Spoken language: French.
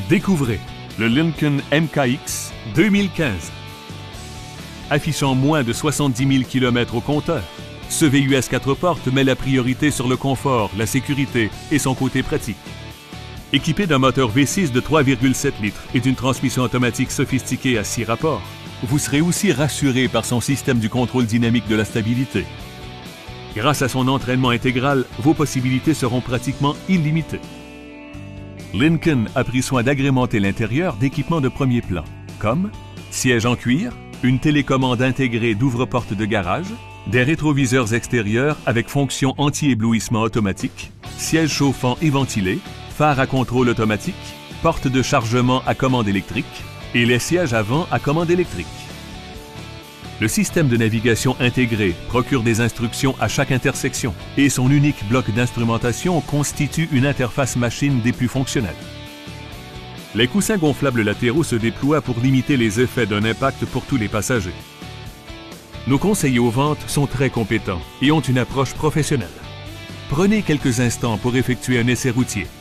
Découvrez le Lincoln MKX 2015. Affichant moins de 70 000 km au compteur, ce VUS 4 portes met la priorité sur le confort, la sécurité et son côté pratique. Équipé d'un moteur V6 de 3,7 litres et d'une transmission automatique sophistiquée à 6 rapports, vous serez aussi rassuré par son système du contrôle dynamique de la stabilité. Grâce à son entraînement intégral, vos possibilités seront pratiquement illimitées. Lincoln a pris soin d'agrémenter l'intérieur d'équipements de premier plan, comme siège en cuir, une télécommande intégrée d'ouvre-porte de garage, des rétroviseurs extérieurs avec fonction anti-éblouissement automatique, siège chauffant et ventilé, phare à contrôle automatique, porte de chargement à commande électrique et les sièges avant à commande électrique. Le système de navigation intégré procure des instructions à chaque intersection et son unique bloc d'instrumentation constitue une interface machine des plus fonctionnelles. Les coussins gonflables latéraux se déploient pour limiter les effets d'un impact pour tous les passagers. Nos conseillers aux ventes sont très compétents et ont une approche professionnelle. Prenez quelques instants pour effectuer un essai routier.